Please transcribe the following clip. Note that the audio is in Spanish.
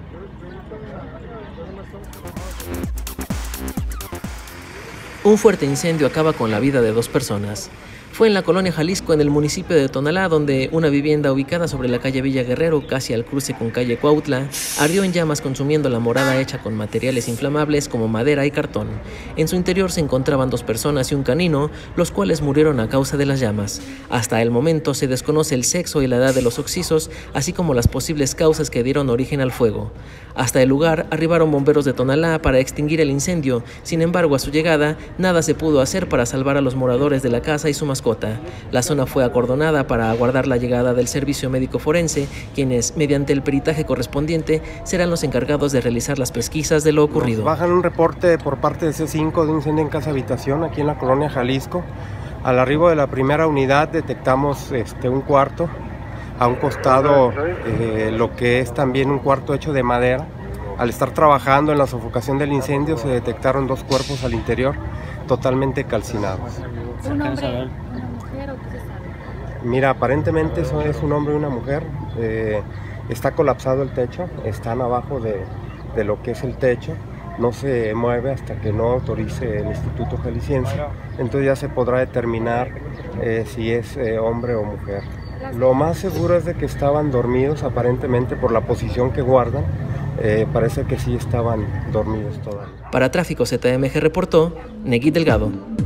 Un fuerte incendio acaba con la vida de 2 personas. Fue en la colonia Jalisco, en el municipio de Tonalá, donde una vivienda ubicada sobre la calle Villa Guerrero, casi al cruce con calle Cuautla, ardió en llamas consumiendo la morada hecha con materiales inflamables como madera y cartón. En su interior se encontraban 2 personas y un canino, los cuales murieron a causa de las llamas. Hasta el momento se desconoce el sexo y la edad de los occisos, así como las posibles causas que dieron origen al fuego. Hasta el lugar arribaron bomberos de Tonalá para extinguir el incendio. Sin embargo, a su llegada, nada se pudo hacer para salvar a los moradores de la casa y su mascota. La zona fue acordonada para aguardar la llegada del servicio médico forense, quienes, mediante el peritaje correspondiente, serán los encargados de realizar las pesquisas de lo ocurrido. Nos bajan un reporte por parte de C5 de un incendio en casa habitación aquí en la colonia Jalisco. Al arribo de la primera unidad detectamos un cuarto, a un costado lo que es también un cuarto hecho de madera. Al estar trabajando en la sofocación del incendio se detectaron 2 cuerpos al interior totalmente calcinados. ¿Un hombre, una mujer o qué se sabe? Mira, aparentemente eso es un hombre y una mujer. Está colapsado el techo, están abajo de lo que es el techo. No se mueve hasta que no autorice el Instituto Jalisciense. Entonces ya se podrá determinar si es hombre o mujer. Lo más seguro es de que estaban dormidos, aparentemente por la posición que guardan. Parece que sí estaban dormidos todavía. Para Tráfico ZMG reportó Negui Delgado.